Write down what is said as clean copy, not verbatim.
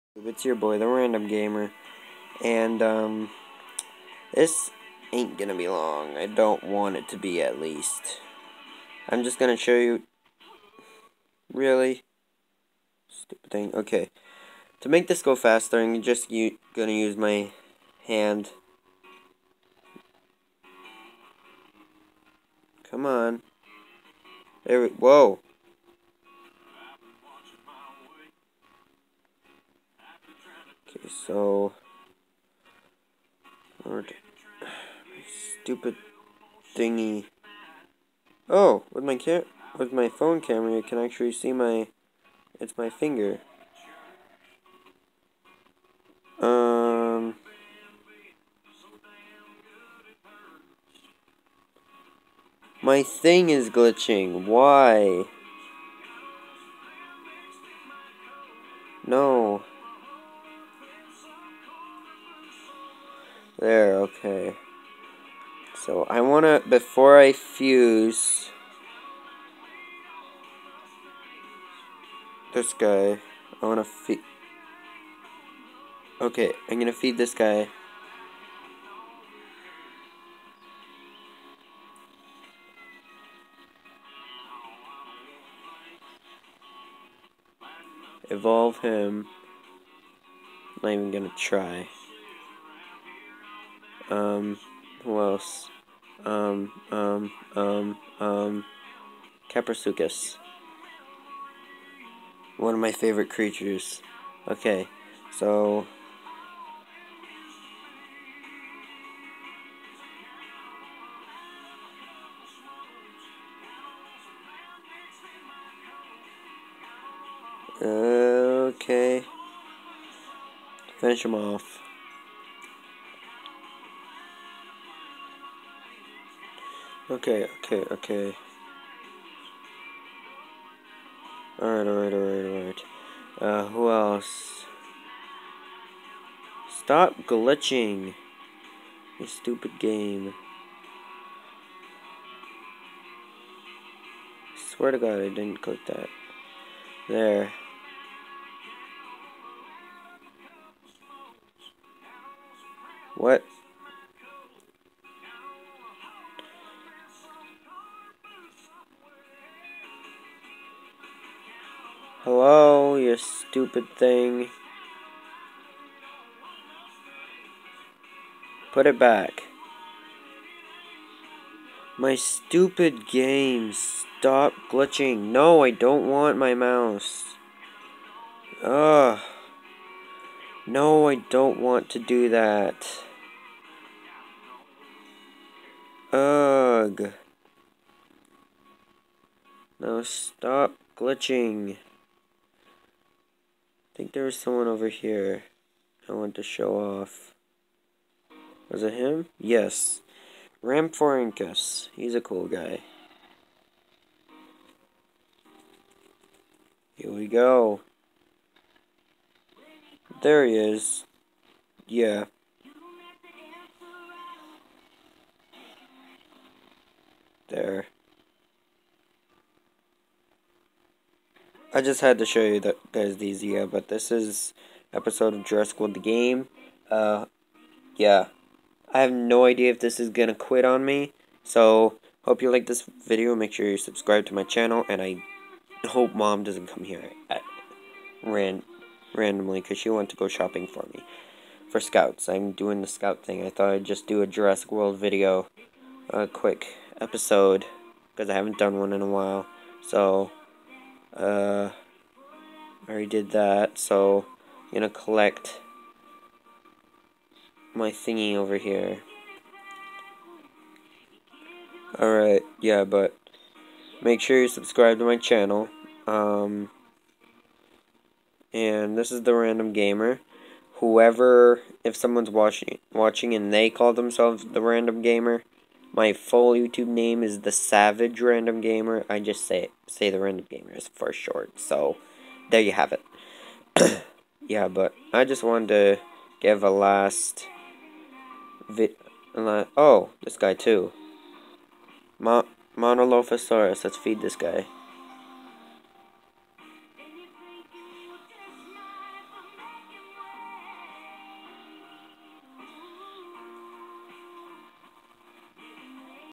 It's your boy, the Random Gamer, and this ain't gonna be long. I don't want it to be, at least. I'm just gonna show you. Really? Stupid thing. Okay. To make this go faster, I'm just gonna use my hand. Come on. There we. Whoa. Okay, so. My stupid thingy. Oh, with my phone camera, you can actually see it's my finger. My thing is glitching. Why? No. There, okay. So I wanna, before I fuse this guy, I wanna feed. Okay, I'm gonna feed this guy. Evolve him. Not even gonna try. Who else? Caprasuchus. One of my favorite creatures. Okay, so. Okay. Finish him off. Okay. Alright. Who else? Stop glitching. You stupid game. Swear to God, I didn't click that. There. What? Hello, you stupid thing. Put it back. My stupid game. Stop glitching. No, I don't want my mouse. Ugh. No, I don't want to do that. Ugh. No, stop glitching. I think there was someone over here I want to show off. Was it him? Yes. Ramphorinkus. He's a cool guy. Here we go. There he is. Yeah. There. I just had to show you that guys these, yeah, but this is episode of Jurassic World the game. Yeah. I have no idea if this is gonna quit on me. So, hope you like this video. Make sure you subscribe to my channel, and I hope Mom doesn't come here at randomly, because she went to go shopping for me. For scouts. I'm doing the scout thing. I thought I'd just do a Jurassic World video. A quick episode, because I haven't done one in a while. So, I already did that, so I'm gonna collect my thingy over here. Alright, yeah, but make sure you subscribe to my channel. And this is the Random Gamer. Whoever, if someone's watching and they call themselves the Random Gamer, my full YouTube name is the Savage Random Gamer. I just say the Random Gamer is for short. So, there you have it. Yeah, but I just wanted to give a last oh, this guy too. Monolophosaurus. Let's feed this guy.